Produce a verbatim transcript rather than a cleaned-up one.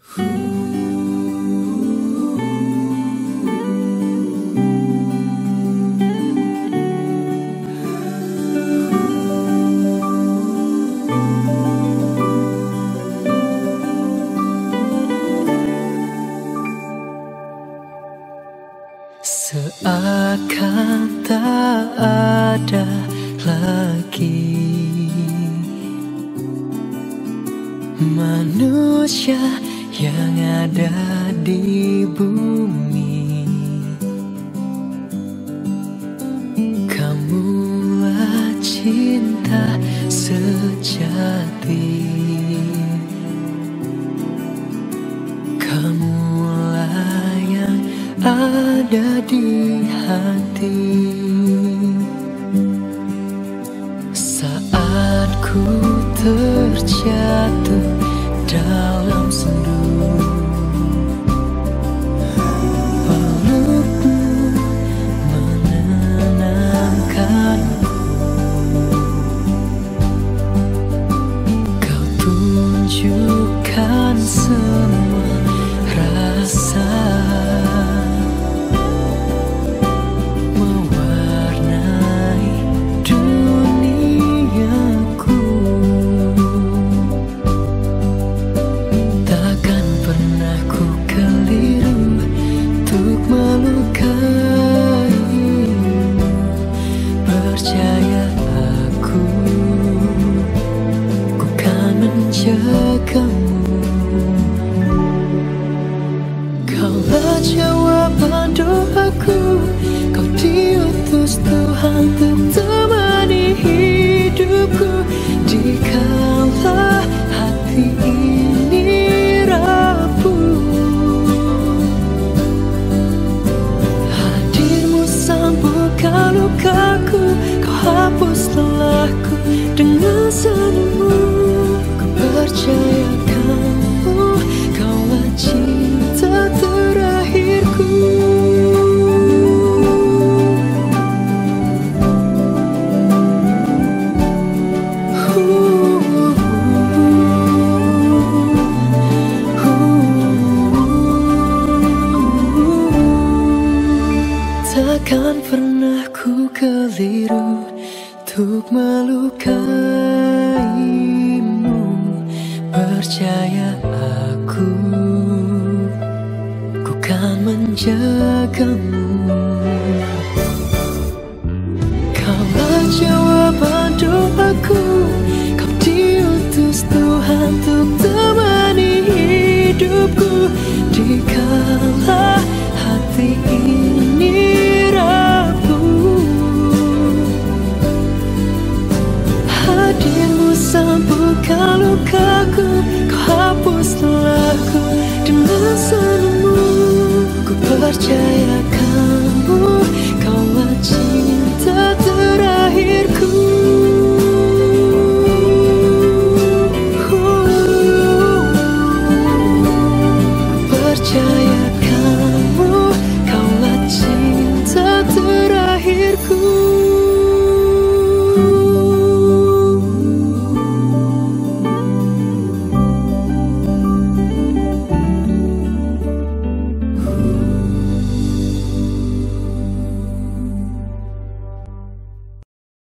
Seakan tak ada lagi manusia yang ada di bumi. Kamulah cinta sejati, kamulah yang ada di hati. Saat ku terjatuh dalam sendu, pelukmu menenangkanku. Kau tunjukkan semua rasa, mewarnai duniaku. Takkan pernah ku keliru untuk melukaimu. Percaya aku, ku kan menjagamu. Kaulah jawaban doaku, kau diutus Tuhan untuk temani hidupku. Dikala hati ini rapuh, hadirmu sembuhkan lukaku. Kau hapus lelahku dengan senyummu. Ku percaya kamu, kaulah cinta terakhirku. Takkan pernah ku keliru untuk melukaimu. Percaya aku, ku kan menjagamu. Kaulah jawaban doaku, kau diutus Tuhan untuk temani hidupku. Dikala hati ini